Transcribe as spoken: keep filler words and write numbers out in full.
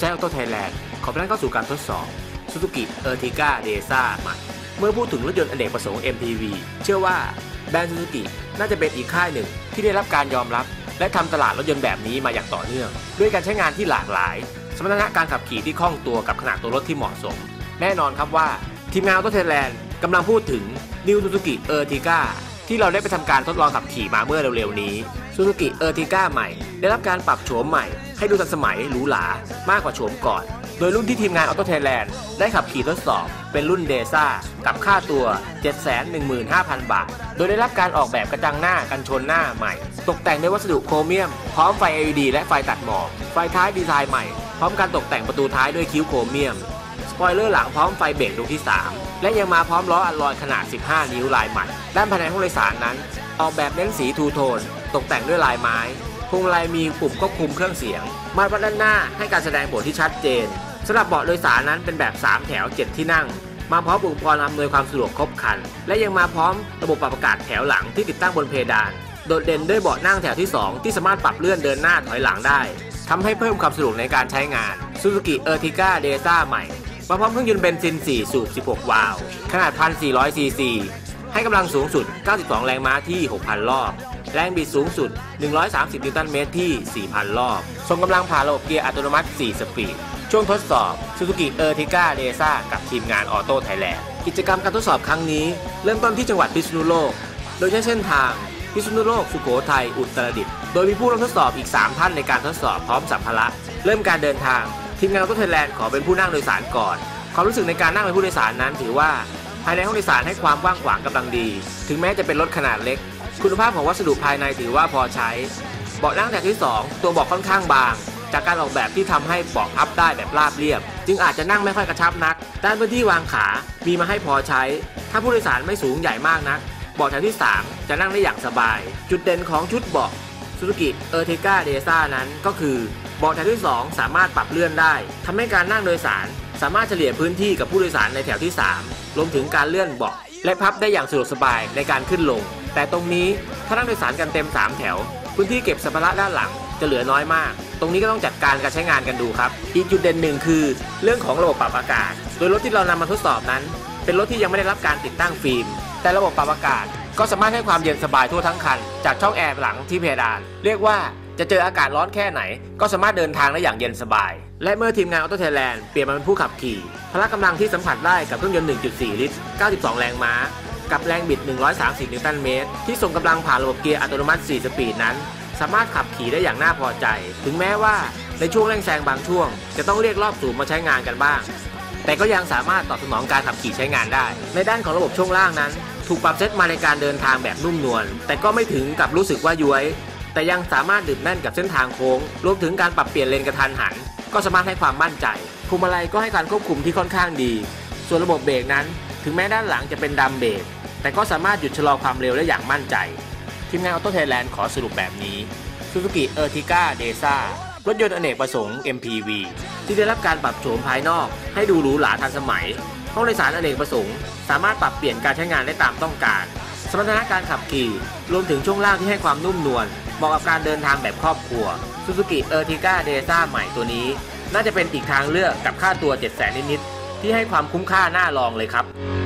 ออโต้ไทยแลนด์ขอพนันเข้าสู่การทดสอบ Suzuki Ertiga Deza ใหม่เมื่อพูดถึงรถยนต์อเนกประสงค์ เอ็ม พี วี เชื่อว่าแบรนด์ Suzuki น่าจะเป็นอีกค่ายหนึ่งที่ได้รับการยอมรับและทำตลาดรถยนต์แบบนี้มาอย่างต่อเนื่องด้วยการใช้งานที่หลากหลายสมรรถนะการขับขี่ที่คล่องตัวกับขนาดตัวรถที่เหมาะสมแน่นอนครับว่าทีมงานออโต้ไทยแลนด์กำลังพูดถึง New Suzuki Ertiga ที่เราได้ไปทำการทดลองขับขี่มาเมื่อเร็วๆนี้ Suzuki Ertiga ใหม่ได้รับการปรับโฉมใหม่ให้ดูทันสมัยหรูหรามากกว่าโฉมก่อนโดยรุ่นที่ทีมงานออโต้ไทยแลนด์ได้ขับขี่ทดสอบเป็นรุ่นเดซ่ากับค่าตัว เจ็ดแสนหนึ่งหมื่นห้าพัน บาทโดยได้รับการออกแบบกระจังหน้ากันชนหน้าใหม่ตกแต่งด้วยวัสดุโครเมียมพร้อมไฟ แอล อี ดี และไฟตัดหมอกไฟท้ายดีไซน์ใหม่พร้อมการตกแต่งประตูท้ายด้วยคิ้วโครเมียมสปอยเลอร์หลังพร้อมไฟเบรกดวงที่สามและยังมาพร้อมล้ออัลลอยขนาดสิบห้านิ้วลายใหม่ด้านภายในห้องโดยสารนั้นออกแบบเน้นสีทูโทนตกแต่งด้วยลายไม้พวงมาลัยมีปุ่มควบคุมเครื่องเสียงมาตรวัดด้านหน้าให้การแสดงผลที่ชัดเจนสำหรับเบาะโดยสารนั้นเป็นแบบสามแถวเจ็ดที่นั่งมาพร้อมอุปกรณ์อำนวยความสะดวกครบครันและยังมาพร้อมระบบปรับอากาศแถวหลังที่ติดตั้งบนเพดานโดดเด่นด้วยเบาะนั่งแถวที่สองที่สามารถปรับเลื่อนเดินหน้าถอยหลังได้ทำให้เพิ่มความสะดวกในการใช้งาน Suzuki Ertiga Deza ใหม่มาพร้อมเครื่องยนต์เบนซินสี่สูบสิบหกวาล์วขนาด หนึ่งพันสี่ร้อย ซี ซีให้กำลังสูงสุดเก้าสิบสองแรงม้าที่ หกพัน รอบแรงบิดสูงสุดหนึ่งร้อยสามสิบนิวตันเมตรที่ สี่พัน รอบส่งกำลังผ่านระบบเกียร์อัตโนมัติสี่สปีดช่วงทดสอบ Suzuki Ertiga Deza กับทีมงานออโต้ไทยแลนด์กิจกรรมการทดสอบครั้งนี้เริ่มต้นที่จังหวัดพิษณุโลกโดยใช้เส้นทางพิษณุโลกสุโขทัยอุตรดิตถ์โดยมีผู้ร่วมทดสอบอีกสามท่านในการทดสอบพร้อมสัมภาระเริ่มการเดินทางทีมงานออโต้ไทยแลนด์ขอเป็นผู้นั่งโดยสารก่อนความรู้สึกในการนั่งเป็นผู้โดยสารนั้นถือว่าภายในห้องโดยสารให้ความกว้างขวางกำลังดีถึงแม้จะเป็นรถขนาดเล็กคุณภาพของวัสดุภายในถือว่าพอใช้เบาะนั่งแถวที่สองตัวเบาะค่อนข้างบางจากการออกแบบที่ทำให้เบาะพับได้แบบราบเรียบจึงอาจจะนั่งไม่ค่อยกระชับนักด้านพื้นที่วางขามีมาให้พอใช้ถ้าผู้โดยสารไม่สูงใหญ่มากนักเบาะแถวที่สามจะนั่งได้อย่างสบายจุดเด่นของชุดเบาะ Suzuki Ertiga Deza นั้นก็คือเบาะแถวที่สองสามารถปรับเลื่อนได้ทำให้การนั่งโดยสารสามารถเฉลี่ยพื้นที่กับผู้โดยสารในแถวที่สามรวมถึงการเลื่อนเบาะและพับได้อย่างสะดวกสบายในการขึ้นลงแต่ตรงนี้ถ้านั่งโดยสารกันเต็มสามแถวพื้นที่เก็บสัมภาระด้านหลังจะเหลือน้อยมากตรงนี้ก็ต้องจัดการการใช้งานกันดูครับอีกจุดเด่นหนึ่งคือเรื่องของระบบปรับอากาศโดยรถที่เรานำมาทดสอบนั้นเป็นรถที่ยังไม่ได้รับการติดตั้งฟิล์มแต่ระบบปรับอากาศก็สามารถให้ความเย็นสบายทั่วทั้งคันจากช่องแอร์หลังที่เพดานเรียกว่าจะเจออากาศร้อนแค่ไหนก็สามารถเดินทางได้อย่างเย็นสบายและเมื่อทีมงานออโต้ไทยแลนด์เปลี่ยนมาเป็นผู้ขับขี่พละกำลังที่สัมผัสได้กับเครื่องยนต์ หนึ่งจุดสี่ ลิตร เก้าสิบสอง แรงม้ากับแรงบิดหนึ่งร้อยสามสิบนิวตันเมตรที่ส่งกำลังผ่านระบบเกียร์อัตโนมัติสี่สปีดนั้นสามารถขับขี่ได้อย่างน่าพอใจถึงแม้ว่าในช่วงเร่งแซงบางช่วงจะต้องเรียกรอบสูงมาใช้งานกันบ้างแต่ก็ยังสามารถตอบสนองการขับขี่ใช้งานได้ในด้านของระบบช่วงล่างนั้นถูกปรับเซตมาในการเดินทางแบบนุ่มนวลแต่ก็ไม่ถึงกับรู้สึกว่าย้วยแต่ยังสามารถดื่มแน่นกับเส้นทางโค้งรวมถึงการปรับเปลี่ยนเลนกระทันหันก็สามารถให้ความมั่นใจพวงมาลัยก็ให้การควบคุมที่ค่อนข้างดีส่วนระบบเบรกนั้นถึงแม้ด้านหลังจะเป็นดัมเบรกแต่ก็สามารถหยุดชะลอความเร็วได้อย่างมั่นใจทีมงานออโต้ไทยแลนด์ขอสรุปแบบนี้ Suzuki Ertiga Deza รถยนต์อเนกประสงค์ เอ็ม พี วี ที่ได้รับการปรับโฉมภายนอกให้ดูหรูหราทันสมัยห้องโดยสารอเนกประสงค์สามารถปรับเปลี่ยนการใช้งานได้ตามต้องการสมรรถนะการขับขี่รวมถึงช่วงล่างที่ให้ความนุ่มนวลเหมาะกับการเดินทางแบบครอบครัว Suzuki Ertiga Deza ใหม่ตัวนี้น่าจะเป็นอีกทางเลือกกับค่าตัว เจ็ดแสน นิดๆที่ให้ความคุ้มค่าน่าลองเลยครับ